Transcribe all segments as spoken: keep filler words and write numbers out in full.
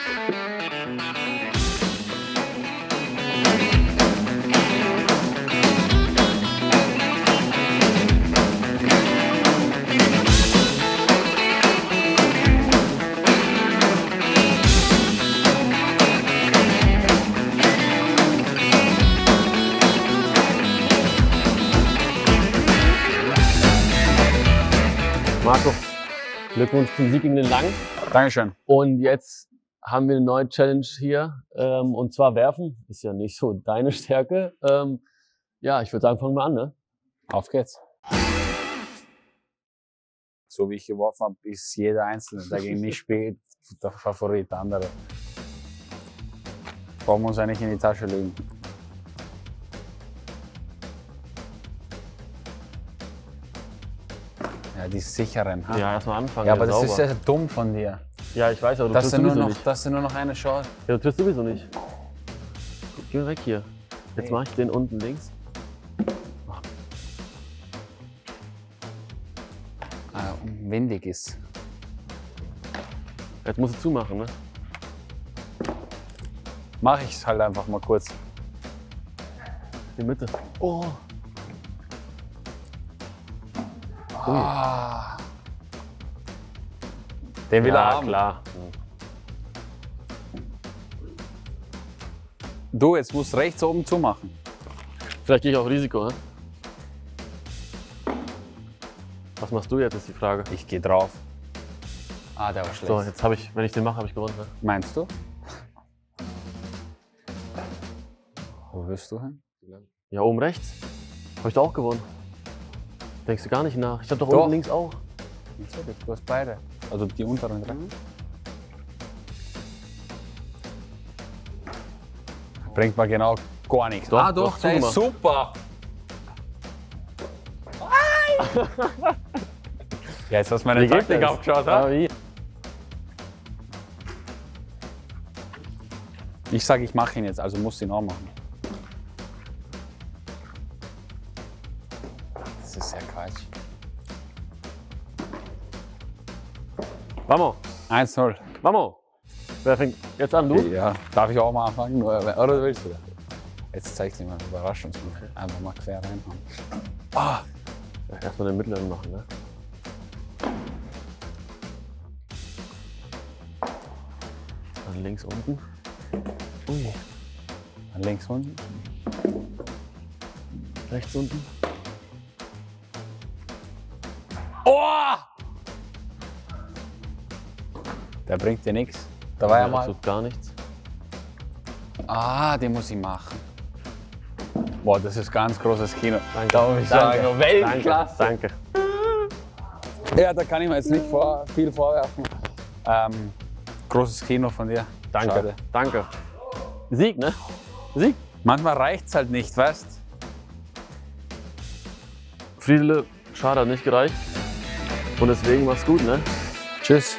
Marco, Glückwunsch zum Sieg gegen den Lang. Dankeschön. Und jetzt haben wir eine neue Challenge hier, ähm, und zwar werfen. Ist ja nicht so deine Stärke. Ähm, ja, ich würde sagen, fangen wir an, ne? Auf geht's. So wie ich geworfen habe, ist jeder Einzelne, der gegen mich spielt, der Favorit, der andere. Brauchen wir uns eigentlich in die Tasche legen. Ja, die sicheren. Ha? Ja, erstmal anfangen. Ja, aber das sauber. ist ja dumm von dir. Ja, ich weiß, aber du Dass triffst du nur sowieso noch, nicht. dass du nur noch eine Chance. Ja, du triffst sowieso nicht. Geh weg hier. Jetzt Hey. mache ich den unten links. Ah, windig ist. Jetzt musst du zumachen, ne? Mache ich es halt einfach mal kurz. In die Mitte. Oh. Ah. Den will er Ja, haben. klar. Du, jetzt musst du rechts oben zumachen. Vielleicht gehe ich auf Risiko, ne? Was machst du jetzt, ist die Frage. Ich gehe drauf. Ah, der war schlecht. So, jetzt habe ich, wenn ich den mache, habe ich gewonnen, ne? Meinst du? Wo willst du hin? Ja, oben rechts. Habe ich doch auch gewonnen. Denkst du gar nicht nach. Ich habe doch, Doch. unten links auch. Natürlich, du hast beide. Also die unteren drei. Bringt mal genau gar nichts. Doch, ah doch, doch, der ist super. Ja, jetzt hast du meine Wie geht Taktik das? aufgeschaut. Ah, Ha? wie? Ich sage, ich mache ihn jetzt, also muss ihn auch machen. Das ist ja Quatsch. Vamos, eins null. vamos. Wer fängt jetzt an, du? Ja, darf ich auch mal anfangen? Oder oder willst du das? Jetzt zeigst du mir einen Überraschungsmove. Einfach mal quer reinhauen. Ah. Ja, erstmal den mittleren machen, ne? Dann links unten. Ui. Dann links unten. Rechts unten. Oh! Der bringt dir nichts. Da war ja mal. Absolut gar nichts. Ah, den muss ich machen. Boah, das ist ganz großes Kino. Danke. Da muss ich Danke. sagen, Weltklasse. Danke. Danke. Ja, da kann ich mir jetzt nicht vor, viel vorwerfen. Ähm, großes Kino von dir. Danke. Schade. Danke. Sieg, ne? Sieg. Manchmal reicht's halt nicht, weißt? Friedele, schade, hat nicht gereicht. Und deswegen mach's gut, ne? Tschüss.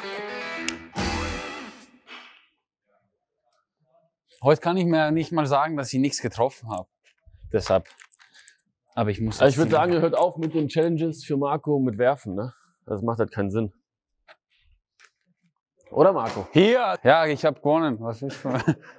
Heute kann ich mir nicht mal sagen, dass ich nichts getroffen habe. Deshalb. Aber ich muss. Also ich würde sagen, ihr hört auf mit den Challenges für Marco mit Werfen, ne? Das macht halt keinen Sinn. Oder Marco? Hier! Ja, ich habe gewonnen. Was willst du?